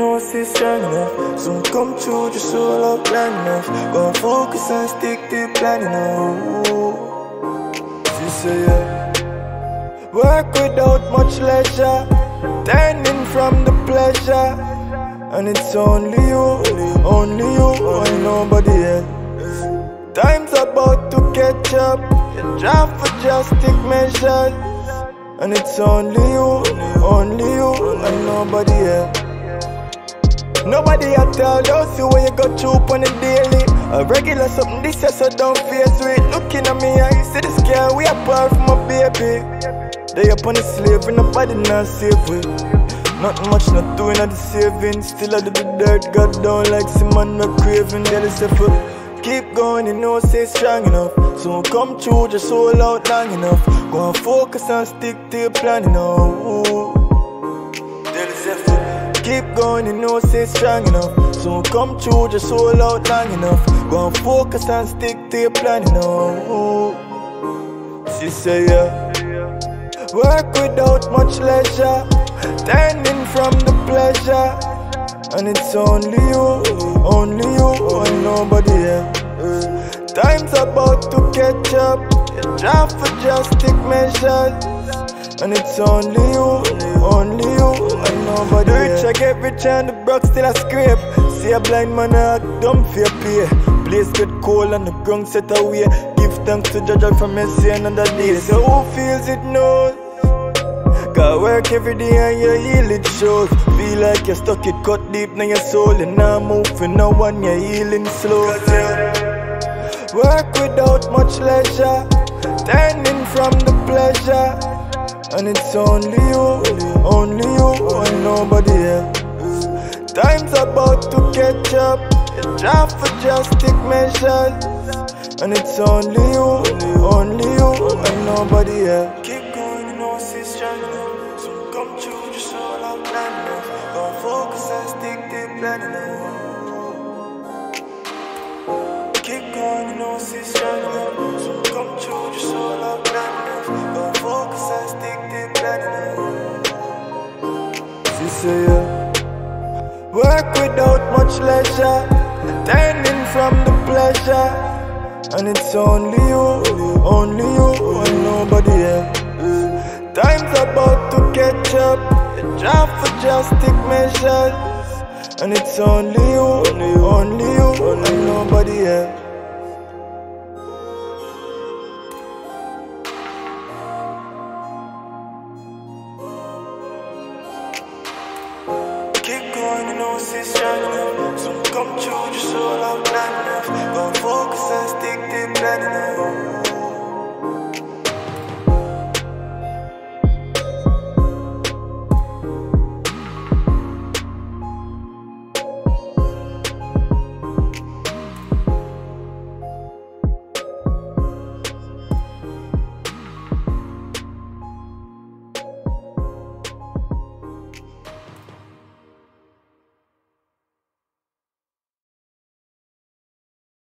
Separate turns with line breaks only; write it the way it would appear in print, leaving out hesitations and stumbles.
know it's strong enough. Soon come true, just all out long enough. Gonna focus and stick to the plan, you know. She say yeah. Work without much leisure, turning from the pleasure. And it's only you, and nobody else. Time's about to catch up, you drop for drastic measures. And it's only you, and nobody else. Nobody at all knows you when you go through on a daily. A regular something this year, so don't face it. Looking at me, I see the scare, we apart from my baby. They up on the slavery, nobody not save it. Not much, not doing at the saving. Still I do the dirt, got down like some man not craving. Tell yourself, keep going, you know, say strong enough. So come true, just hold out long enough. Go and focus and stick to your plan, you know. Tell yourself, keep going, you know, say strong enough. So come true, just hold out long enough. Go and focus and stick to your plan, you know. She say yeah. Work without much leisure, turning from the pleasure. And it's only you, and nobody else. Time's about to catch up, you drop for drastic measures. And it's only you, and nobody else. Rich, I get rich and the broke still I scrape. See a blind man act dumb for pay. Place get cold and the ground set away. Give thanks to Judge from Messi another day. So who feels it knows? Got work every day and your heel it shows. Feel like you're stuck, it cut deep in your soul. And now moving no one, you're healing slow. Work without much leisure, turning from the pleasure. And it's only you, and nobody else. Time's about to catch up, you drop for drastic measures. And it's only you, and nobody else. Keep going, you know it's strong enough. So come true, just all out plan enough. Gonna focus and stick to the plan enough. Keep going, you know it's strong enough. So come true, just all out plan enough. Gonna focus and stick to the plan enough. She say yeah. Work without much leisure, turning from the pleasure. And it's only you, and nobody else. Time's about to catch up, you drop for drastic measures. And it's only you, and nobody else. Keep going, you know it's strong enough. So come true, just all out long enough. Gonna focus and stick to the plan enough.